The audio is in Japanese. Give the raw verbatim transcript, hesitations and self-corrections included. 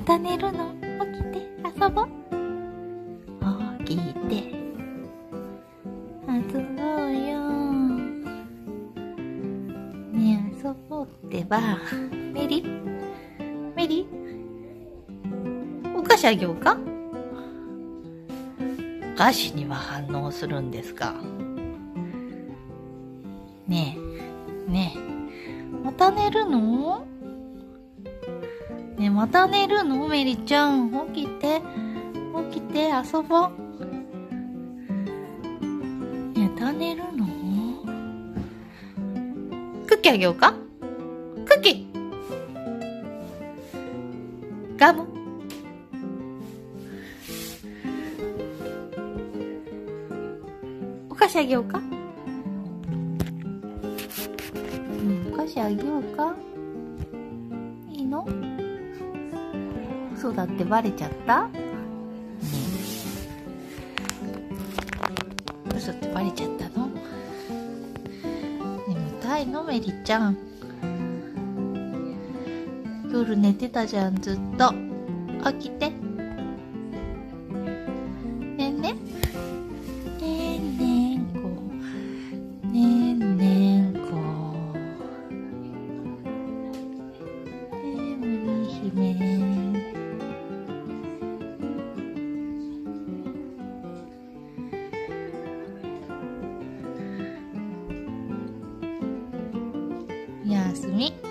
た寝るの？起きて遊ぼう。起きて遊ぼうよ。ねえ遊ぼうってば。メリメリお菓子あげようか？お菓子には反応するんですか？ねえねえまた寝るの？ねえまた寝るの？メリちゃん起きて起きて遊ぼう。また寝るの？クッキーあげようか？クッキーガムお菓子あげようか？うん、お菓子あげようか？いいの？嘘だってバレちゃった？ねえ嘘ってバレちゃったの？眠たいの？メリちゃん夜寝てたじゃんずっと。起きてねんねねんねんこねんねんこ眠り姫。やすみ。